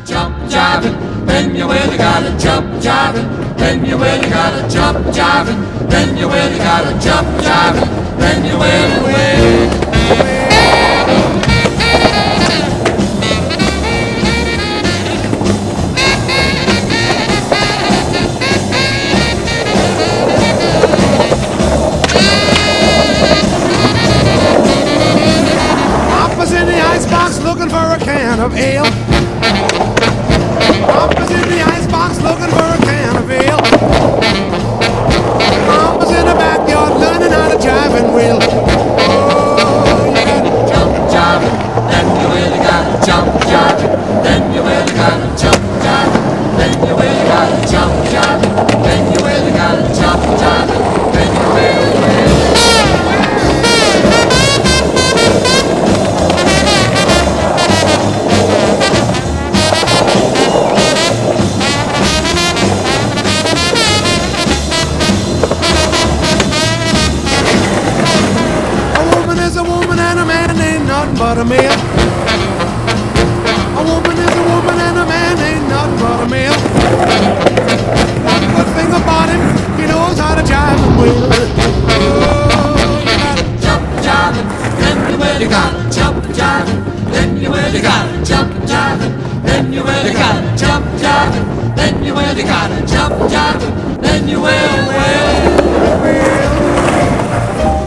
jump jiving, then you really gotta jump jiving, then you really gotta jump jiving, then you really gotta jump jiving, then you will. Papa's in the icebox looking for a can of ale. Papa's in the icebox looking for a can of ale. Mama's in the backyard learning how to jive and wheel. Oh, you gotta Jump jiving, then you really gotta jump jiving, then you really gotta jump jiving, then you really gotta jump jiving, then you really gotta jump jiving, then you will. a woman and a man ain't nothing but a male. A woman is a woman and a man ain't nothing but a male. One good thing about him, he knows how to jive and wheel. Oh, you gotta jump jiving, then you really gotta jump jiving, then you really gotta jump jiving, then you really gotta jump jiving, then you really gotta jump jiving, then you will.